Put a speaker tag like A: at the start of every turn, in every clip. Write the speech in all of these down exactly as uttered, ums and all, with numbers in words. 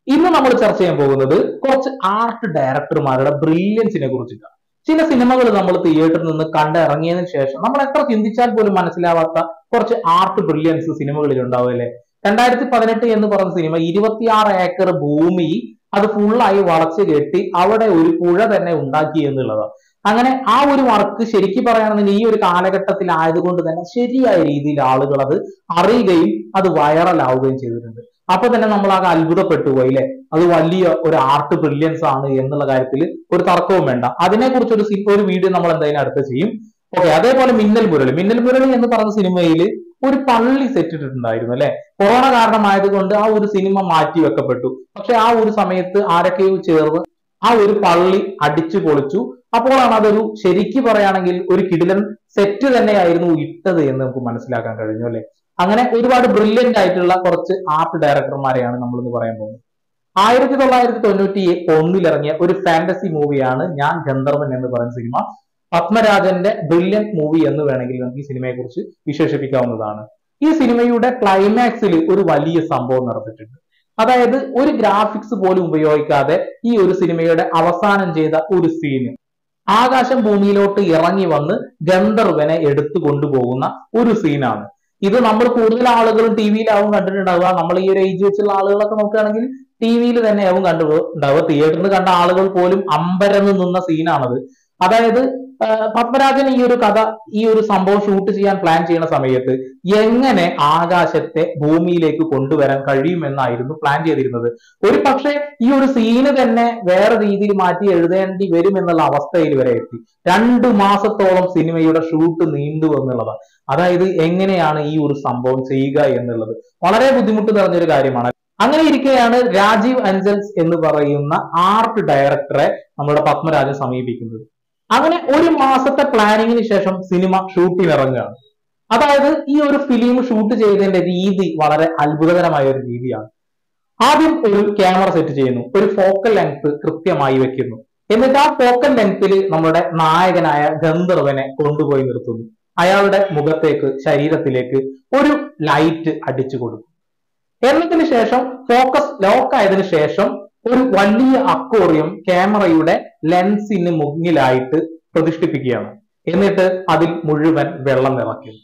A: ഇന്ന് നമ്മൾ ചർച്ച ചെയ്യാൻ പോകുന്നത് കുറച്ച് ആർട്ട് ഡയറക്ടർമാരുടെ ബ്രില്യൻസിനെ കുറിച്ചിട്ടാണ്. ചില സിനിമകൾ നമ്മൾ തിയേറ്ററിൽ നിന്ന് കണ്ടിറങ്ങിയതിനു ശേഷം നമ്മൾ എത്ര ചിന്തിച്ചാൽ പോലും മനസ്സിലാവാത്ത കുറച്ച് ആർട്ട് ബ്രില്യൻസ് സിനിമകളിൽ ഉണ്ടാവും അല്ലെ. രണ്ടായിരത്തി പതിനെട്ട് എന്ന് പറഞ്ഞ സിനിമ ഇരുപത്തിയാറ് ഏക്കർ ഭൂമി അത് ഫുള്ളായി വളച്ചു കെട്ടി അവിടെ ഒരു പുഴ തന്നെ ഉണ്ടാക്കി എന്നുള്ളതാണ്. അങ്ങനെ ആ ഒരു വർക്ക് ശരിക്കും പറയുകയാണെന്നുണ്ടെങ്കിൽ ഈ ഒരു കാലഘട്ടത്തിൽ ആയതുകൊണ്ട് തന്നെ ശരിയായ രീതിയിൽ ആളുകൾ അത് അറിയുകയും അത് വൈറലാവുകയും ചെയ്തിട്ടുണ്ട്. അപ്പൊ തന്നെ നമ്മൾ ആകെ അത്ഭുതപ്പെട്ടു പോയി അല്ലെ. അത് വലിയ ഒരു ആർട്ട് ബ്രില്യൻസ് ആണ് എന്നുള്ള കാര്യത്തിൽ ഒരു തർക്കവും വേണ്ട. അതിനെ കുറിച്ച് ഒരു ഒരു വീഡിയോ നമ്മൾ എന്തായാലും അടുത്ത് ചെയ്യും. ഓക്കെ, അതേപോലെ മിന്നൽ മുരളി മിന്നൽ മുരളി എന്ന് പറഞ്ഞ സിനിമയിൽ ഒരു പള്ളി സെറ്റ് ഇട്ടിട്ടുണ്ടായിരുന്നു അല്ലെ. കൊറോണ കാരണമായതുകൊണ്ട് ആ ഒരു സിനിമ മാറ്റി വെക്കപ്പെട്ടു. പക്ഷെ ആ ഒരു സമയത്ത് ആരൊക്കെയോ ചേർന്ന് ആ ഒരു പള്ളി അടിച്ചു പൊളിച്ചു. അപ്പോഴാണ് അതൊരു ശരിക്ക് പറയുകയാണെങ്കിൽ ഒരു കിടിലൻ സെറ്റ് തന്നെയായിരുന്നു ഇട്ടത് എന്ന് നമുക്ക് മനസ്സിലാക്കാൻ കഴിഞ്ഞു അല്ലെ. അങ്ങനെ ഒരുപാട് ബ്രില്യന്റ് ആയിട്ടുള്ള കുറച്ച് ആർട്ട് ഡയറക്ടർമാരെയാണ് നമ്മൾ ഇന്ന് പറയാൻ പോകുന്നത്. ആയിരത്തി തൊള്ളായിരത്തി തൊണ്ണൂറ്റി ഒന്നിലിറങ്ങിയ ഒരു ഫാന്റസി മൂവിയാണ് ഞാൻ ഗന്ധർവൻ എന്ന് പറയുന്ന സിനിമ. പത്മരാജന്റെ ബ്രില്യന്റ് മൂവി എന്ന് വേണമെങ്കിൽ നമുക്ക് ഈ സിനിമയെ കുറിച്ച് വിശേഷിപ്പിക്കാവുന്നതാണ്. ഈ സിനിമയുടെ ക്ലൈമാക്സിൽ ഒരു വലിയ സംഭവം നടന്നിട്ടുണ്ട്. അതായത് ഒരു ഗ്രാഫിക്സ് പോലും ഉപയോഗിക്കാതെ ഈ ഒരു സിനിമയുടെ അവസാനം ചെയ്ത ഒരു സീന് ആകാശം ഭൂമിയിലോട്ട് ഇറങ്ങി വന്ന് ഗന്ധർവനെ എടുത്തു കൊണ്ടുപോകുന്ന ഒരു സീനാണ്. ഇത് നമ്മൾ കൂടുതൽ ആളുകളും ടി വിയിലാവും കണ്ടിട്ടുണ്ടാവുക. നമ്മൾ ഈ ഒരു ഏജ് വെച്ചുള്ള ആളുകളൊക്കെ നോക്കുകയാണെങ്കിൽ ടി വിയിൽ തന്നെയാവും കണ്ടുണ്ടാവുക. തിയേറ്ററിൽ കണ്ട ആളുകൾ പോലും അമ്പരന്ന് നിന്ന സീനാണത്. അതായത് പത്മരാജൻ ഈ ഒരു കഥ ഈ ഒരു സംഭവം ഷൂട്ട് ചെയ്യാൻ പ്ലാൻ ചെയ്യുന്ന സമയത്ത് എങ്ങനെ ആകാശത്തെ ഭൂമിയിലേക്ക് കൊണ്ടുവരാൻ കഴിയുമെന്നായിരുന്നു പ്ലാൻ ചെയ്തിരുന്നത്. ഒരു പക്ഷേ ഈ ഒരു സീന് തന്നെ വേറെ രീതിയിൽ മാറ്റി എഴുതേണ്ടി വരും എന്നുള്ള അവസ്ഥയിൽ വരെ എത്തി. രണ്ടു മാസത്തോളം സിനിമയുടെ ഷൂട്ട് നീണ്ടു എന്നുള്ളതാണ്. അതായത് എങ്ങനെയാണ് ഈ ഒരു സംഭവം ചെയ്യുക എന്നുള്ളത് വളരെ ബുദ്ധിമുട്ട് നിറഞ്ഞൊരു കാര്യമാണ്. അങ്ങനെ ഇരിക്കെയാണ് രാജീവ് അഞ്ചൽസ് എന്ന് പറയുന്ന ആർട്ട് ഡയറക്ടറെ നമ്മുടെ പത്മരാജൻ സമീപിക്കുന്നത്. അങ്ങനെ ഒരു മാസത്തെ പ്ലാനിങ്ങിന് ശേഷം സിനിമ ഷൂട്ടിന് ഇറങ്ങുകയാണ്. അതായത് ഈ ഒരു ഫിലിം ഷൂട്ട് ചെയ്തതിന്റെ രീതി വളരെ അത്ഭുതകരമായ ഒരു രീതിയാണ്. ആദ്യം ഒരു ക്യാമറ സെറ്റ് ചെയ്യുന്നു, ഒരു ഫോക്കൽ ലെങ്ത് കൃത്യമായി വെക്കുന്നു. എന്നിട്ട് ആ ഫോക്കൽ ലെങ്ത്തിൽ നമ്മുടെ നായകനായ ഗന്ധർവനെ കൊണ്ടുപോയി നിർത്തുന്നു. അയാളുടെ മുഖത്തേക്ക് ശരീരത്തിലേക്ക് ഒരു ലൈറ്റ് അടിച്ചു കൊടുക്കും. എന്നതിന് ശേഷം ഫോക്കസ് ലോക്ക് ആയതിനു ശേഷം ഒരു വലിയ അക്വേറിയം ക്യാമറയുടെ ലെൻസിന് മുന്നിലായിട്ട് പ്രതിഷ്ഠിപ്പിക്കുകയാണ്. എന്നിട്ട് അതിൽ മുഴുവൻ വെള്ളം നിറയ്ക്കുന്നു.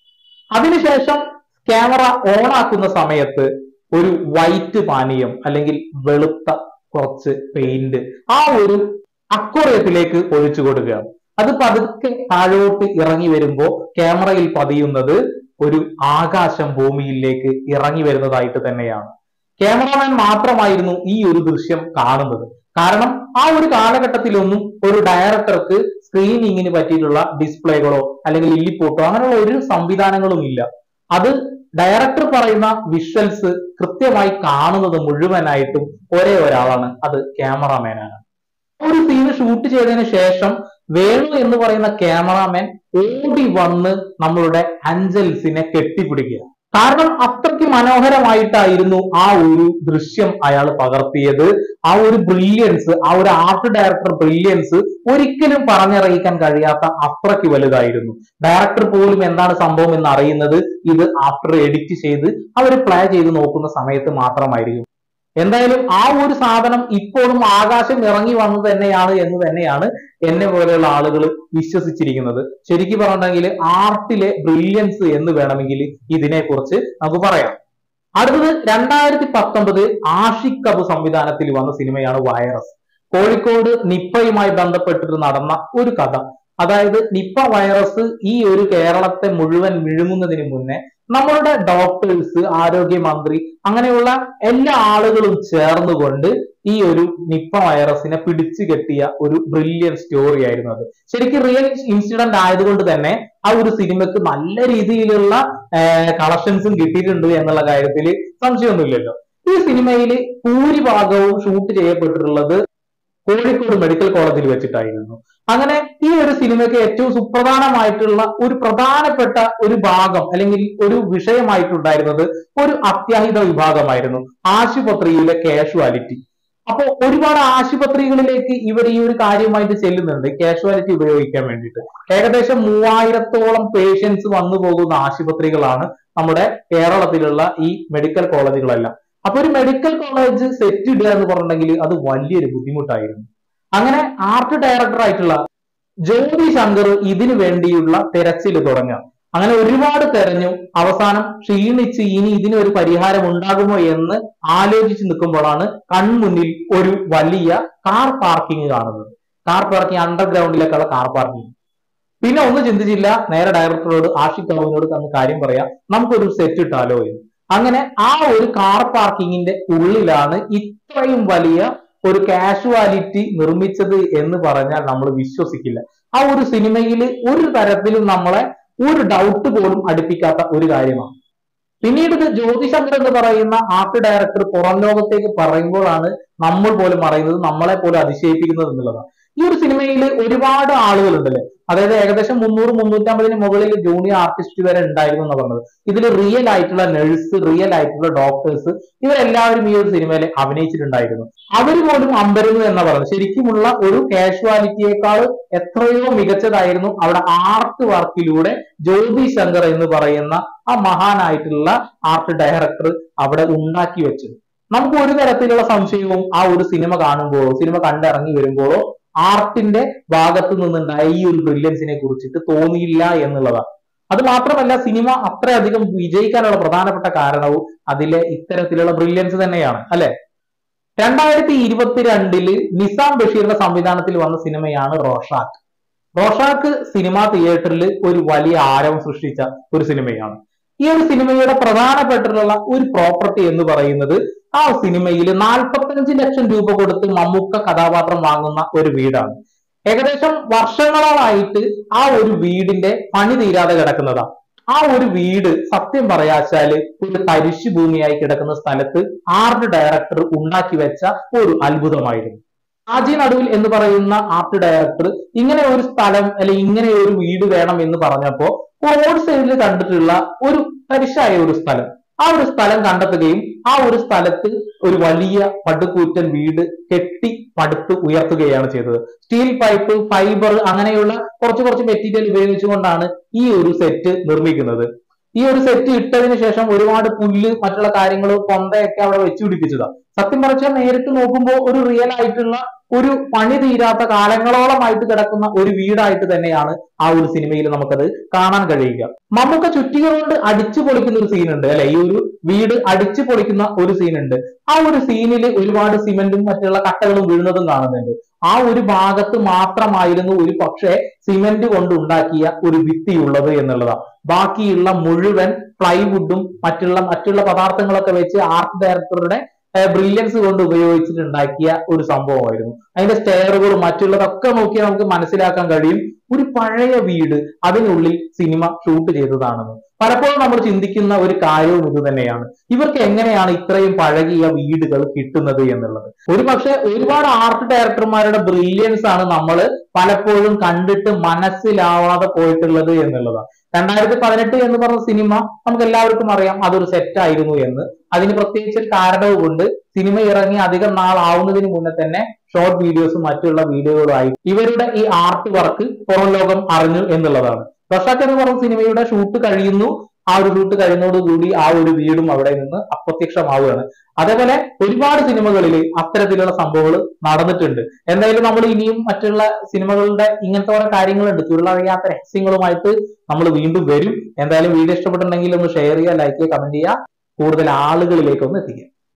A: അതിനുശേഷം ക്യാമറ ഓൺ ആക്കുന്ന സമയത്ത് ഒരു വൈറ്റ് പാനീയം അല്ലെങ്കിൽ വെളുത്ത കുറച്ച് പെയിന്റ് ആ ഒരു അക്വേറിയത്തിലേക്ക് ഒഴിച്ചു കൊടുക്കുകയാണ്. അത് പതുക്കെ താഴോട്ട് ഇറങ്ങി വരുമ്പോൾ ക്യാമറയിൽ പതിയുന്നത് ഒരു ആകാശം ഭൂമിയിലേക്ക് ഇറങ്ങി വരുന്നതായിട്ട് തന്നെയാണ്. ക്യാമറമാൻ മാത്രമായിരുന്നു ഈ ഒരു ദൃശ്യം കാണുന്നത്. കാരണം ആ ഒരു കാലഘട്ടത്തിലൊന്നും ഒരു ഡയറക്ടർക്ക് സ്ക്രീനിങ്ങിന് പറ്റിയിട്ടുള്ള ഡിസ്പ്ലേകളോ അല്ലെങ്കിൽ ലില്ലിപ്പോട്ടോ അങ്ങനെയുള്ള ഒരു സംവിധാനങ്ങളും ഇല്ല. അത് ഡയറക്ടർ പറയുന്ന വിഷ്വൽസ് കൃത്യമായി കാണുന്നത് മുഴുവനായിട്ടും ഒരേ ഒരാളാണ്, അത് ക്യാമറമാനാണ്. ഒരു സീന് ഷൂട്ട് ചെയ്തതിനു ശേഷം വേണു എന്ന് പറയുന്ന ക്യാമറാമാൻ ഓടി വന്ന് നമ്മളുടെ അഞ്ചൽസിനെ കെട്ടിപ്പിടിക്കുക. കാരണം അത്രയ്ക്ക് മനോഹരമായിട്ടായിരുന്നു ആ ഒരു ദൃശ്യം അയാൾ പകർത്തിയത്. ആ ഒരു ബ്രില്യൻസ്, ആ ഒരു ആർട്ട് ഡയറക്ടർ ബ്രില്യൻസ് ഒരിക്കലും പറഞ്ഞറിയിക്കാൻ കഴിയാത്ത അത്രയ്ക്ക് വലുതായിരുന്നു. ഡയറക്ടർ പോലും എന്താണ് സംഭവം എന്ന് അറിയുന്നത് ഇത് ആഫ്റ്റർ എഡിറ്റ് ചെയ്ത് അവർ പ്ലേ ചെയ്ത് നോക്കുന്ന സമയത്ത് മാത്രമായിരിക്കും. എന്തായാലും ആ ഒരു സാധനം ഇപ്പോഴും ആകാശം ഇറങ്ങി വന്നത് തന്നെയാണ് എന്ന് തന്നെയാണ് എന്നെ പോലെയുള്ള ആളുകൾ വിശ്വസിച്ചിരിക്കുന്നത്. ശരിക്കും പറഞ്ഞിട്ടുണ്ടെങ്കിൽ ആർട്ടിലെ ബ്രില്യൻസ് എന്ന് വേണമെങ്കിൽ ഇതിനെക്കുറിച്ച് നമുക്ക് പറയാം. അടുത്തത് രണ്ടായിരത്തി പത്തൊമ്പത് ആഷിഖ് കപൂർ സംവിധാനത്തിൽ വന്ന സിനിമയാണ് വൈറസ്. കോഴിക്കോട് നിപ്പയുമായി ബന്ധപ്പെട്ടിട്ട് നടന്ന ഒരു കഥ. അതായത് നിപ്പ വൈറസ് ഈ ഒരു കേരളത്തെ മുഴുവൻ വിഴുങ്ങുന്നതിന് മുന്നേ നമ്മളുടെ ഡോക്ടേഴ്സ്, ആരോഗ്യമന്ത്രി അങ്ങനെയുള്ള എല്ലാ ആളുകളും ചേർന്നുകൊണ്ട് ഈ ഒരു നിപ്പ വൈറസിനെ പിടിച്ചു കെട്ടിയ ഒരു ബ്രില്യൻ സ്റ്റോറി ആയിരുന്നു അത്. ശരിക്കും റിയൽ ഇൻസിഡന്റ് ആയതുകൊണ്ട് തന്നെ ആ ഒരു സിനിമക്ക് നല്ല രീതിയിലുള്ള കളക്ഷൻസും കിട്ടിയിട്ടുണ്ട് എന്നുള്ള കാര്യത്തിൽ സംശയമൊന്നുമില്ലല്ലോ. ഈ സിനിമയിൽ ഭൂരിഭാഗവും ഷൂട്ട് ചെയ്യപ്പെട്ടിട്ടുള്ളത് കോഴിക്കോട് മെഡിക്കൽ കോളേജിൽ വെച്ചിട്ടായിരുന്നു. അങ്ങനെ ഈ ഒരു സിനിമയ്ക്ക് ഏറ്റവും സുപ്രധാനമായിട്ടുള്ള ഒരു പ്രധാനപ്പെട്ട ഒരു ഭാഗം അല്ലെങ്കിൽ ഒരു വിഷയമായിട്ടുണ്ടായിരുന്നത് ഒരു അത്യാഹിത വിഭാഗമായിരുന്നു, ആശുപത്രിയിലെ കാഷ്വാലിറ്റി. അപ്പൊ ഒരുപാട് ആശുപത്രികളിലേക്ക് ഇവർ ഈ ഒരു കാര്യമായിട്ട് ചെല്ലുന്നുണ്ട് കാഷ്വാലിറ്റി ഉപയോഗിക്കാൻ വേണ്ടിയിട്ട്. ഏകദേശം മൂവായിരത്തോളം പേഷ്യൻസ് വന്നു പോകുന്ന ആശുപത്രികളാണ് നമ്മുടെ കേരളത്തിലുള്ള ഈ മെഡിക്കൽ കോളേജുകളെല്ലാം. അപ്പൊ ഒരു മെഡിക്കൽ കോളേജ് സെറ്റ് ഇടുക എന്ന് പറഞ്ഞിട്ടുണ്ടെങ്കിൽ അത് വലിയൊരു ബുദ്ധിമുട്ടായിരുന്നു. അങ്ങനെ ആർട്ട് ഡയറക്ടർ ആയിട്ടുള്ള ജ്യോതി ശങ്കർ ഇതിനു വേണ്ടിയുള്ള തെരച്ചിൽ തുടങ്ങുക. അങ്ങനെ ഒരുപാട് തെരഞ്ഞു, അവസാനം ക്ഷീണിച്ച് ഇനി ഇതിന് ഒരു പരിഹാരം ഉണ്ടാകുമോ എന്ന് ആലോചിച്ച് നിൽക്കുമ്പോഴാണ് കൺമുന്നിൽ ഒരു വലിയ കാർ പാർക്കിംഗ് കാണുന്നത്. കാർ പാർക്കിംഗ്, അണ്ടർഗ്രൗണ്ടിലേക്കുള്ള കാർ പാർക്കിംഗ്. പിന്നെ ഒന്നും ചിന്തിച്ചില്ല, നേരെ ഡയറക്ടറോട്, ആഷിഖ് കപൂറിനോട് തന്ന കാര്യം പറയാം, നമുക്കൊരു സെറ്റ് ഇട്ടാലോ എന്ന്. അങ്ങനെ ആ ഒരു കാർ പാർക്കിങ്ങിന്റെ ഉള്ളിലാണ് ഇത്രയും വലിയ ഒരു കാഷ്വാലിറ്റി നിർമ്മിച്ചത് എന്ന് പറഞ്ഞാൽ നമ്മൾ വിശ്വസിക്കില്ല. ആ ഒരു സിനിമയിൽ ഒരു തരത്തിലും നമ്മളെ ഒരു ഡൗട്ട് പോലും അടുപ്പിക്കാത്ത ഒരു കാര്യമാണ്. പിന്നീട് ഇത് ജ്യോതി ശങ്കർ എന്ന് പറയുന്ന ആർട്ട് ഡയറക്ടർ പുറം ലോകത്തേക്ക് പറയുമ്പോഴാണ് നമ്മൾ പോലും പറയുന്നത്, നമ്മളെ പോലും അതിശയിപ്പിക്കുന്നത് എന്നുള്ളതാണ്. ഈ ഒരു സിനിമയിൽ ഒരുപാട് ആളുകളുണ്ടല്ലേ, അതായത് ഏകദേശം മുന്നൂറ് മുന്നൂറ്റമ്പതിന് മുകളിൽ ജൂനിയർ ആർട്ടിസ്റ്റ് വരെ ഉണ്ടായിരുന്നു എന്ന് പറഞ്ഞത്. ഇതിൽ റിയൽ ആയിട്ടുള്ള നഴ്സ്, റിയൽ ആയിട്ടുള്ള ഡോക്ടേഴ്സ്, ഇവരെല്ലാവരും ഈ ഒരു സിനിമയിൽ അഭിനയിച്ചിട്ടുണ്ടായിരുന്നു. അവർ പോലും അമ്പരുന്നു എന്ന് പറയുന്നത് ശരിക്കുമുള്ള ഒരു കാഷ്വാലിറ്റിയേക്കാൾ എത്രയോ മികച്ചതായിരുന്നു അവിടെ ആർട്ട് വർക്കിലൂടെ ജ്യോതി ശങ്കർ എന്ന് പറയുന്ന ആ മഹാനായിട്ടുള്ള ആർട്ട് ഡയറക്ടർ അവിടെ ഉണ്ടാക്കി വെച്ചത്. നമുക്ക് ഒരു തരത്തിലുള്ള സംശയവും ആ ഒരു സിനിമ കാണുമ്പോഴോ സിനിമ കണ്ടിറങ്ങി വരുമ്പോഴോ ആർട്ടിന്റെ ഭാഗത്തു നിന്നുണ്ടായ ഈ ഒരു ബ്രില്യൻസിനെ കുറിച്ചിട്ട് തോന്നിയില്ല എന്നുള്ളതാണ്. അത് മാത്രമല്ല, സിനിമ അത്രയധികം വിജയിക്കാനുള്ള പ്രധാനപ്പെട്ട കാരണവും അതിലെ ഇത്തരത്തിലുള്ള ബ്രില്യൻസ് തന്നെയാണ്, അല്ലെ? രണ്ടായിരത്തി ഇരുപത്തിരണ്ടില് നിസാം ബഷീറിന്റെ സംവിധാനത്തിൽ വന്ന സിനിമയാണ് റോഷാക്ക്. റോഷാക്ക് സിനിമാ തിയേറ്ററിൽ ഒരു വലിയ ആരവം സൃഷ്ടിച്ച ഒരു സിനിമയാണ്. ഈ ഒരു സിനിമയുടെ പ്രധാനപ്പെട്ടിട്ടുള്ള ഒരു പ്രോപ്പർട്ടി എന്ന് പറയുന്നത്, ആ സിനിമയിൽ നാൽപ്പത്തഞ്ച് ലക്ഷം രൂപ കൊടുത്ത് മമ്മൂക്ക കഥാപാത്രം വാങ്ങുന്ന ഒരു വീടാണ്. ഏകദേശം വർഷങ്ങളായിട്ട് ആ ഒരു വീടിന്റെ പണി തീരാതെ കിടക്കുന്നതാണ്. ആ ഒരു വീട് സത്യം പറയാച്ചാല് ഒരു തരിശു ഭൂമിയായി കിടക്കുന്ന സ്ഥലത്ത് ആർട്ട് ഡയറക്ടർ ഉണ്ടാക്കി വെച്ച ഒരു അത്ഭുതമായിരുന്നു. ആജി നടുവിൽ എന്ന് പറയുന്ന ആർട്ട് ഡയറക്ടർ ഇങ്ങനെ ഒരു സ്ഥലം അല്ലെ ഇങ്ങനെ ഒരു വീട് വേണം എന്ന് പറഞ്ഞപ്പോ റോഡ് സൈഡിൽ കണ്ടിട്ടുള്ള ഒരു തരിശായ ഒരു സ്ഥലം, ആ ഒരു സ്ഥലം കണ്ടെത്തുകയും ആ ഒരു സ്ഥലത്ത് ഒരു വലിയ പടുകൂറ്റൻ വീട് കെട്ടി പടുത്ത് ഉയർത്തുകയാണ് ചെയ്തത്. സ്റ്റീൽ പൈപ്പ്, ഫൈബർ, അങ്ങനെയുള്ള കുറച്ച് കുറച്ച് മെറ്റീരിയൽ ഉപയോഗിച്ചുകൊണ്ടാണ് ഈ ഒരു സെറ്റ് നിർമ്മിക്കുന്നത്. ഈ ഒരു സെറ്റ് ഇട്ടതിന് ശേഷം ഒരുപാട് പുല്ല്, മറ്റുള്ള കാര്യങ്ങൾ, കൊന്തയൊക്കെ അവിടെ വെച്ച് പിടിപ്പിച്ചതാണ്. സത്യം പറഞ്ഞാൽ നേരിട്ട് നോക്കുമ്പോൾ ഒരു റിയൽ ആയിട്ടുള്ള ഒരു പണി തീരാത്ത കാലങ്ങളോളമായിട്ട് കിടക്കുന്ന ഒരു വീടായിട്ട് തന്നെയാണ് ആ ഒരു സിനിമയിൽ നമുക്കത് കാണാൻ കഴിയുക. മമ്മൂക്ക ചുറ്റിക കൊണ്ട് അടിച്ചു പൊളിക്കുന്ന ഒരു സീനുണ്ട് അല്ലെ, ഈ ഒരു വീട് അടിച്ചു പൊളിക്കുന്ന ഒരു സീനുണ്ട്. ആ ഒരു സീനിൽ ഒരുപാട് സിമെന്റും മറ്റുള്ള കട്ടകളും വീഴുന്നതും കാണുന്നുണ്ട്. ആ ഒരു ഭാഗത്ത് മാത്രമായിരുന്നു ഒരു പക്ഷേ സിമെന്റ് കൊണ്ട് ഉണ്ടാക്കിയ ഒരു ഭിത്തിയുള്ളത് എന്നുള്ളതാണ്. ബാക്കിയുള്ള മുഴുവൻ പ്ലൈവുഡും മറ്റുള്ള മറ്റുള്ള പദാർത്ഥങ്ങളൊക്കെ വെച്ച് ആർട്ട് ഡയറക്ടറുടെ ബ്രില്യൻസ് കൊണ്ട് ഉപയോഗിച്ചിട്ടുണ്ടാക്കിയ ഒരു സംഭവമായിരുന്നു. അതിന്റെ സ്റ്റെയറുകളും മറ്റുള്ളതൊക്കെ നോക്കിയാൽ നമുക്ക് മനസ്സിലാക്കാൻ കഴിയും ഒരു പഴയ വീട് അതിനുള്ളിൽ സിനിമ ഷൂട്ട് ചെയ്തതാണെന്ന്. പലപ്പോഴും നമ്മൾ ചിന്തിക്കുന്ന ഒരു കാര്യവും ഇത് തന്നെയാണ്, ഇവർക്ക് എങ്ങനെയാണ് ഇത്രയും പഴകിയ വീടുകൾ കിട്ടുന്നത് എന്നുള്ളത്. ഒരു പക്ഷെ ഒരുപാട് ആർട്ട് ഡയറക്ടർമാരുടെ ബ്രില്യൻസ് ആണ് നമ്മൾ പലപ്പോഴും കണ്ടിട്ട് മനസ്സിലാവാതെ പോയിട്ടുള്ളത് എന്നുള്ളതാണ്. രണ്ടായിരത്തി പതിനെട്ട് എന്ന് പറഞ്ഞ സിനിമ നമുക്ക് എല്ലാവർക്കും അറിയാം അതൊരു സെറ്റ് ആയിരുന്നു എന്ന്. അതിന് പ്രത്യേകിച്ച് ഒരു കാരണവും കൊണ്ട്. സിനിമ ഇറങ്ങി അധികം നാളാവുന്നതിന് മുന്നേ തന്നെ ഷോർട്ട് വീഡിയോസും മറ്റുള്ള വീഡിയോകളുമായി ഇവരുടെ ഈ ആർട്ട് വർക്ക് പുറം ലോകം അറിഞ്ഞു എന്നുള്ളതാണ്. റോഷാക്ക് എന്ന് പറഞ്ഞ സിനിമയുടെ ഷൂട്ട് കഴിയുന്നു. ആ ഒരു ഷൂട്ട് കഴിയുന്നതോടുകൂടി ആ ഒരു വീടും അവിടെ നിന്ന് അപ്രത്യക്ഷമാവുകയാണ്. അതേപോലെ ഒരുപാട് സിനിമകളിൽ അത്തരത്തിലുള്ള സംഭവങ്ങൾ നടന്നിട്ടുണ്ട്. എന്തായാലും നമ്മൾ ഇനിയും മറ്റുള്ള സിനിമകളുടെ ഇങ്ങനത്തെ കുറെ കാര്യങ്ങളുണ്ട്, ചുരുളറിയാത്ത രഹസ്യങ്ങളുമായിട്ട് നമ്മൾ വീണ്ടും വരും. എന്തായാലും വീഡിയോ ഇഷ്ടപ്പെട്ടിട്ടുണ്ടെങ്കിൽ ഒന്ന് ഷെയർ ചെയ്യുക, ലൈക്ക് ചെയ്യുക, കമന്റ് ചെയ്യുക, കൂടുതൽ ആളുകളിലേക്ക് ഒന്ന് എത്തിക്കുക.